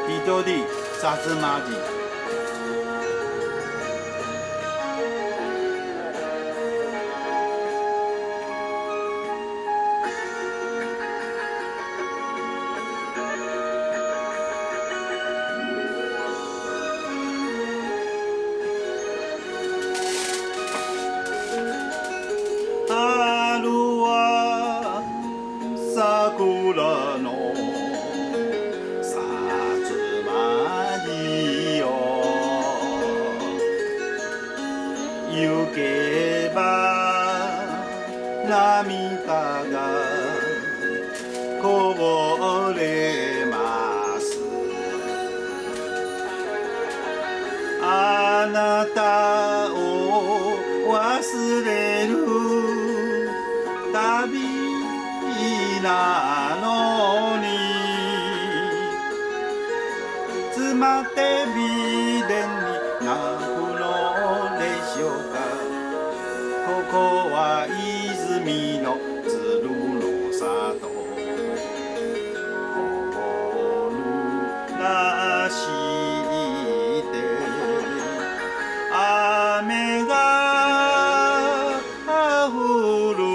人さつまじ。春は桜のさつまじよ、行けば涙がこぼれます。あなたを忘れる旅なのに、詰まって美伝に泣くのでしょうか。ここは泉の鶴の里、心なして雨が降る。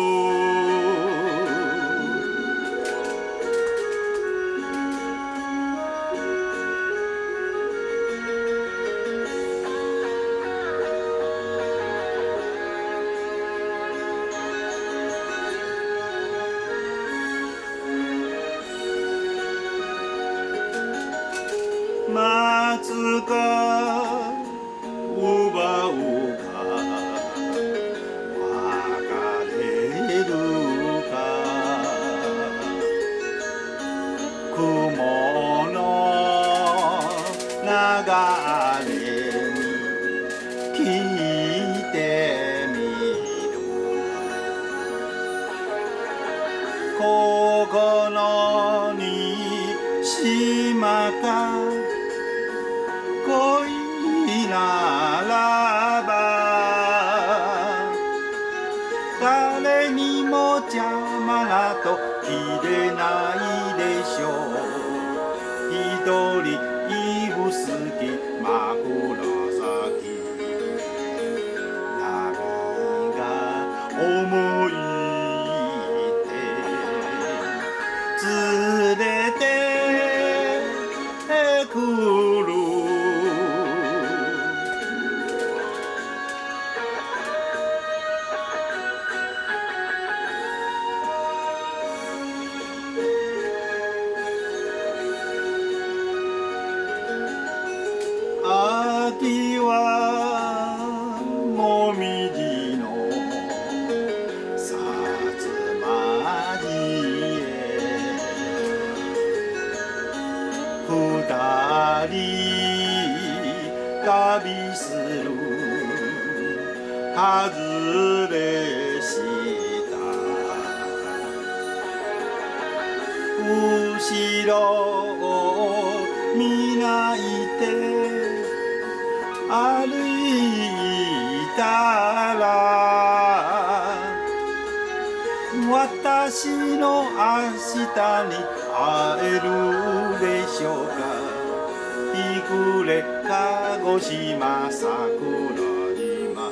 松が奪うか別れるか、雲の流れに聞いてみる。心に島か恋ならば、誰にも邪魔なときれないでしょう。一人指すき枕崎、波が思い連れてくる。秋はもみじのさつまじへ、二人旅する外れした後ろを見ないて歩いたら、私の明日に会えるでしょうか。日暮れ鹿児島桜島、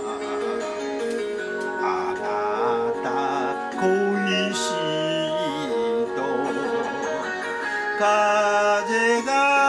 あなた恋しいと風が